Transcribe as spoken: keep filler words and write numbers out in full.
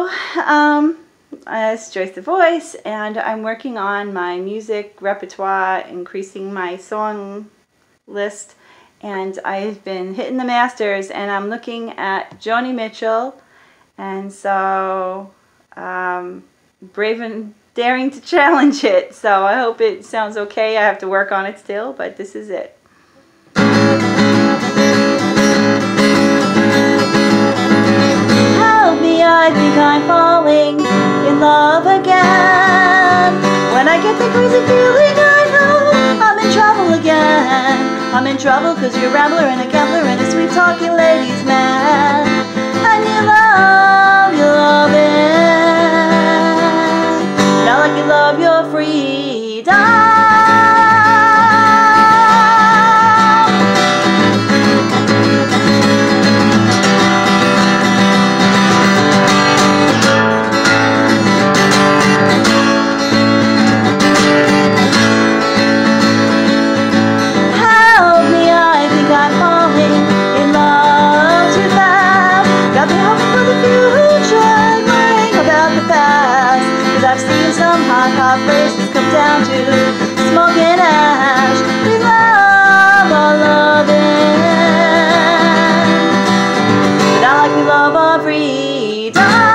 Hello, um, it's Joyce the Voice, and I'm working on my music repertoire, increasing my song list, and I've been hitting the masters, and I'm looking at Joni Mitchell, and so um, brave and daring to challenge it. So I hope it sounds okay. I have to work on it still, but this is it. I think I'm falling in love again. When I get the crazy feeling, I know I'm in trouble again. I'm in trouble cause you're a rambler and a gambler and a sweet talking ladies man. And you love your loving, not like you love your freedom. I've seen some hot, hot places come down to smoke and ash. We love our loving, but not like we love our freedom.